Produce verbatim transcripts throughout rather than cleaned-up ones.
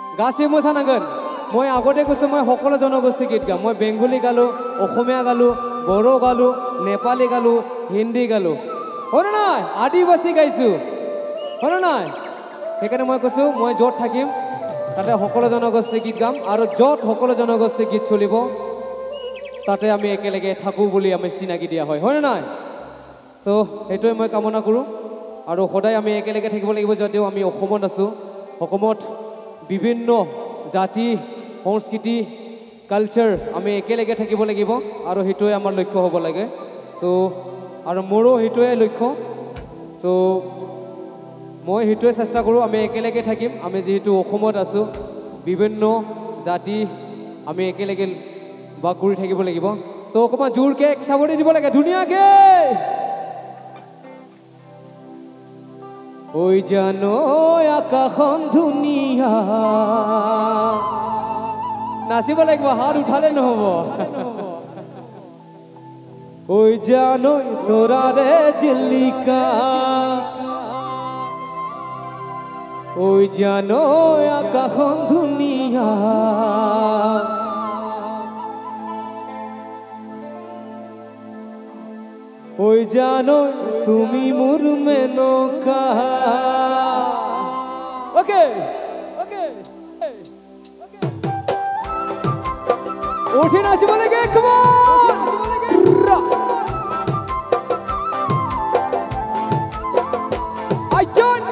गासै मोसानांगोन मैं आगते कैसे मैं सकल जनगोष्ठी गीत गाम मैं बेंगली गालो अসমীয়া गालो बड़ो गालो नेपाली गालो हिंदी गालो हने ना आदिवासी गाइसु हने ना সেইকাৰণে মই কৈছো মই যত থাকিম তাতে সকল জনগোষ্ঠী গীত গাম আৰু যত সকল জনগোষ্ঠী গীত চলিব তাতে আমি একেলগে থাকো বুলি আমি চিনাকি দিয়া হয় হয়নে নাই তো এইটোৱে মই কামনা কৰো আৰু সদায় আমি একেলগে থাকিব লাগিব যদিও আমি অসমত আছো অসমত বিভিন্ন জাতি সংস্কৃতি কালচাৰ আমি একেলগে থাকিব লাগিব আৰু হেতুৱে আমাৰ লক্ষ্য হ'ব লাগে তো আৰু মোৰো হেতুৱে লক্ষ্য তো মই হেতুৱে চেষ্টা কৰো আমি একেলগে থাকিম আমি যেহেতু অসমত আছো বিভিন্ন জাতি আমি একেলগে বাস কৰি থাকিব লাগিব তো অকমান জোৰকে এক চাবৰি দিব লাগে ধুনীয়াকে ওই জানো আকাশখন ধুনীয়া নাচিব লাগিব হাত উঠালে নহব ওই জানো তোরারে জিল্লিকা ওই জানো আকাশখন ধুনীয়া ওই জানো তুমি মোর মেনকা ওকে ওকে উঠে নাচিব লাগে কাম অন আই জয়েন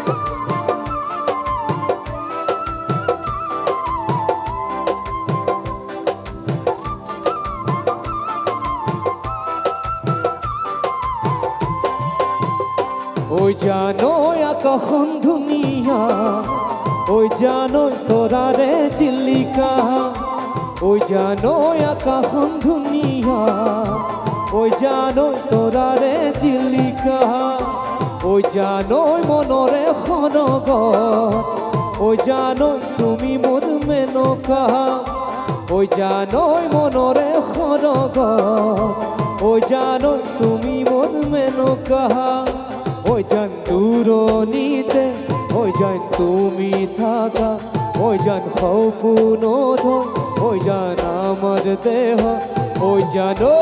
ওই জানো আকাশখন ধুনীয়া ওই জানো তোরারে জিল্লিকা ওই জানো আকাশখন ধুনীয়া ওই জানো তোরারে জিল্লিকা ওই জানো মনরে খনগত ওই জানো তুমি মোর মেনকা ওই জানো মনরে খনগত ওই জানো তুমি মোর মেনকা ওই জান দূরনিতে ওই জান তুমি থাকা ওই জান খৌফুনোধ ওই জান আমার দেহ ওই জানো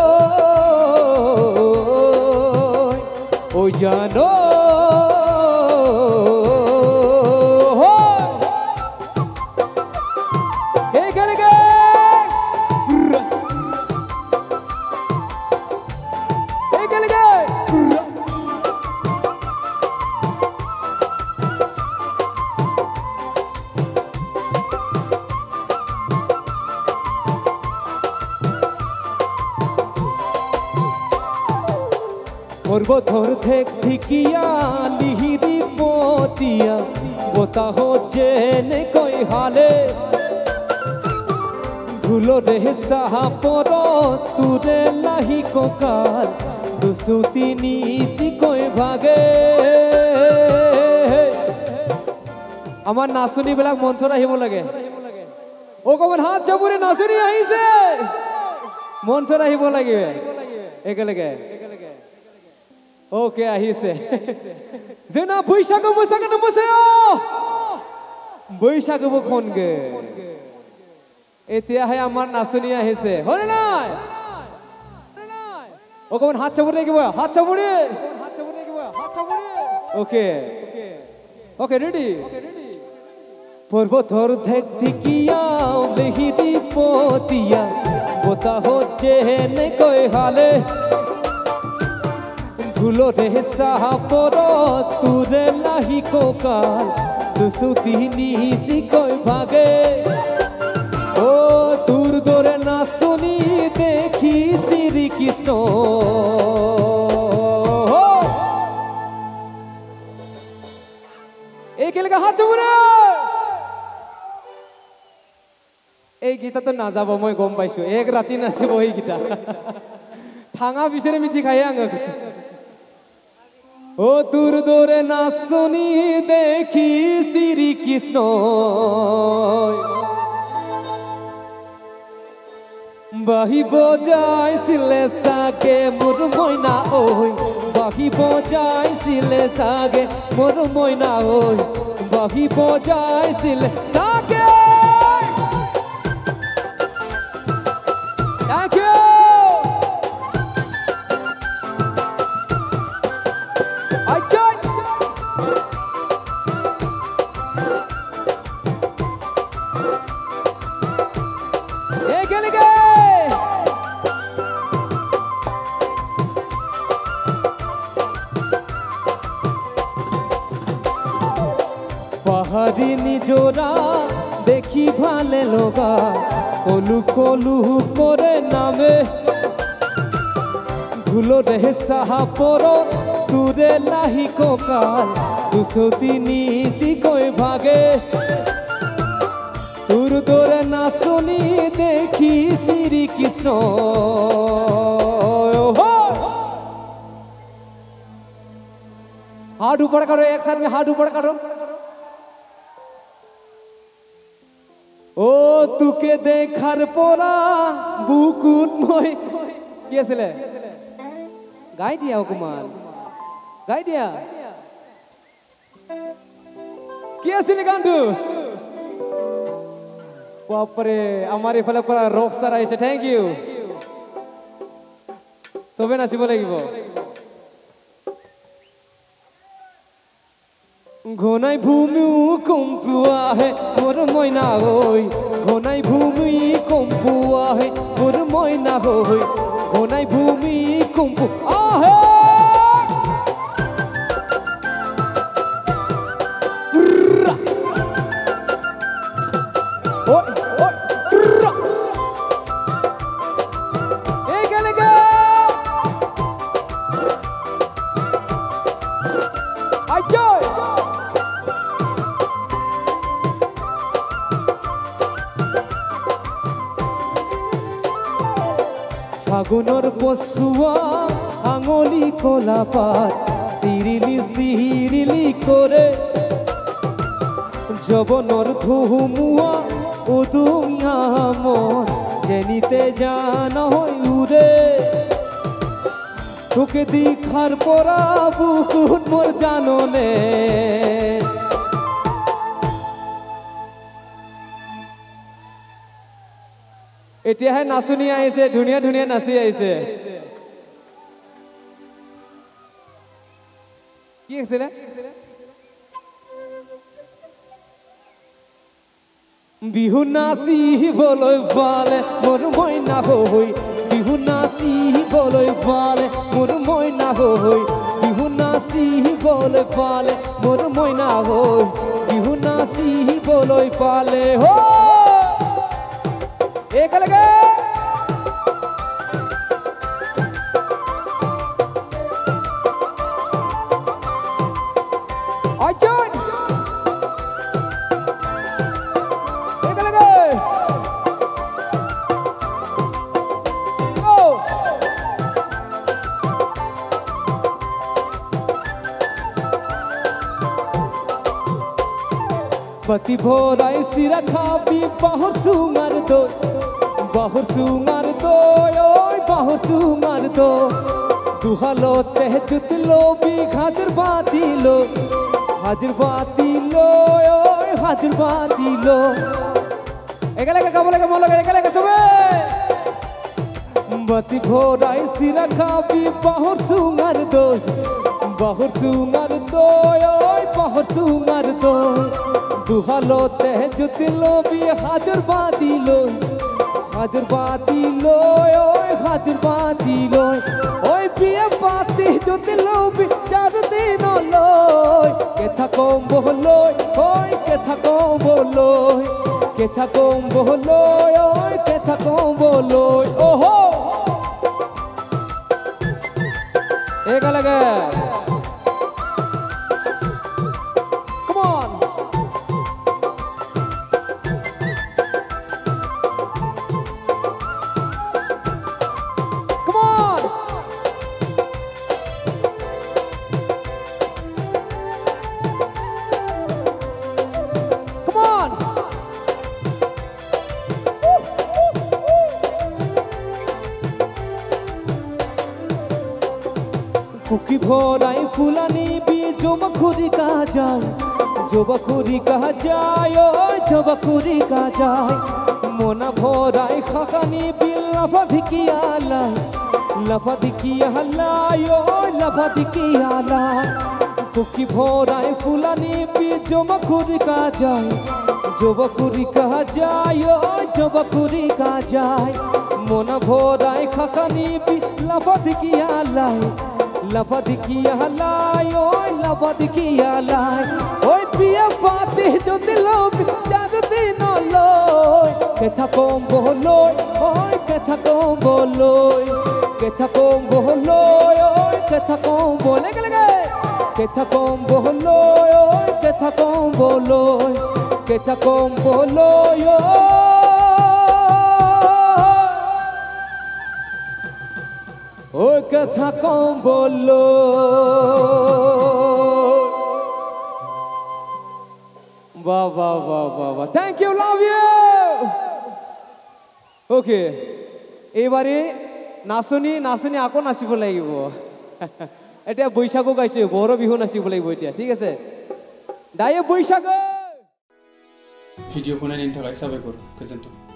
ওই জানো পর্বতর থেক ঠিকিয়া লিহিরি পতিয়া বতাহ জেনে কই হালে ধুলো রে সাহা পর তুরে লাহি ককাল দুসু তিনি কই ভাগে আমার নাচনি বিলাক মঞ্চত আহিব লাগে অকমান হাত চাপৰি নাচনি আহিছে মঞ্চত আহিব লাগে একেলগে ओके আহিছে যেনা বৈশাখু মোসাকে নমসেও বৈশাখু খনগে এতিয়া হে আমাৰ নাচনি আহিছে হনে নাই অকমান হাত চাপৰি লাগিব হাত চাপৰি হাত চাপৰি লাগিব হাত চাপৰি ওকে ওকে ৰেডি পর্বতর থেক ঠিকিয়া লিহিরি পতিয়া বতাহ জেনে কই হালে ধুলো রে সাহা পর তুরে লাহি কোকাল দুসু তিনি কই ভাগে ও তোর দরে নাচনি দেখি শ্রী কৃষ্ণ একেলগে হাত চাপৰে এই গীতা তো নাযাব মই গম পাইছো এক ৰাতি নাচিব এই গীতা থাঙা বিচাৰে মিছি খাই আঙক ও তোর দরে নাচনি দেখি শ্রী কৃষ্ণ বাহি বজাইছিলে চাগে মোর মইনা ওই বাহি বজাইছিলে চাগে মোর মইনা ওই বাহি বজাইছিল চাগে। Thank you. পাহাড়ি নিজরা দেখি ভালে লগা কলু কলু করে নামে ধুলো রে সাহা পর তুরে লাহি ককাল দুশো তিনি শিকয় ভাগে তোর দোরে নাচনি দেখি শ্রী কৃষ্ণ हाथ ऊपर करो एक साथ में हाथ ऊपर करो ओ तुके देखार परा बुकुत মই কি আছিল গাই দিয়া অকমান গাই দিয়া কি আছিল গানটো বাপরে আমার এফালে পুরা রকস্টার আইছে থ্যাংক ইউ সবে নাচিব লাগিব ঘনাই ভূমি কম্পুয়া হে মোর ময়না হই ঘনাই ভূমি কম্পুয়া হে মোর ময়না হই ঘনাই ভূমি কম্পু আহে ওই ওই এই গেলে গে আই জয় ফাগুনৰ পছুৱা আঙলি কলা পাত চিৰিলি চিৰিলি কৰে যবনৰ ধুমুৱা উদুঙা মন যেনিতে জানা হৈ উৰে তোকে দেখার পৰা বুকুত মোৰ জাননে এতিয়াহে নাচনি আহিছে ধুনীয়া ধুনীয়া নাচি আহিছে কি আছিল বিহু নাচিবলৈ পালে মোৰ মইনা হৈ বিহু নাচিবলৈ পালে মোৰ মইনা হৈ বিহু নাচিবলৈ পালে মোৰ মইনা হৈ বিহু নাচিবলৈ পালে হৈ एक लगे आजन एक लगे ओ पति भोराई सिरा खाबी बाहुर सुंगर दो बाहुर सुंगर दो ओय बाहुर सुंगर दो दुहालो तेह जुतलो भी हाजिर बाती लो हाजिर बाती लो ओय हाजिर बाती लो एकले के कबले के मोले एकले के सबे बती भोराई सिरा खाबी बाहुर सुंगर दो बाहुर सुंगर दो ओय बाहुर सुंगर दो दुहालो तेह जुतलो भी हाजिर बाती लो हाजिर बाती लो ओय हाजिर बाती लो ओय बिया बाती जो दिलो बिचार दिनो लो के था कम बोलो ओय के था कम बोलो के था कम बोलो ओय के था कम बोलो ओहो एक लगे কুকি ভরাই ফুলানি বীজ মখুরি কাজাল জবাখুরি কাহা যায় ও জবাখুরি কা যায় মনা ভরাই খাকানি বিল লাফা ধিকিয়ালাই লাফা ধিকিয়ালাই ও লাফা ধিকিয়ালাই কুকি ভরাই ফুলানি বি জবাখুরি কা যায় জবাখুরি কাহা যায় ও জবাখুরি কা যায় মনা ভরাই খাকানি বি লাফা ধিকিয়ালাই লাফা ধিকিয়ালাই ও লাফা ধিকিয়ালাই ওই বিয়া পাতি যদি লোক চার দিন লয় কেথা কম বলয় ওই কেথা কম বলয় কেথা কম বলয় ওই কেথা কম বলে গেলে কেথা কম বলয় ওই কেথা কম বলয় কেথা কম বলয় ওই কেথা কম বলয় Wow, wow, wow, wow, wow. Thank you, love you. Okay. এবারে নাচনি নাচনি আকৌ নাচিব লাগিব এতিয়া বৈশাখো গাইছে বড় বিহু নাচিব লাগিব এতিয়া ঠিক আছে দায়ে বৈশাখ ভিডিঅ' বনাই দিন থাকাই সাবাইকৰ গোজोन्थों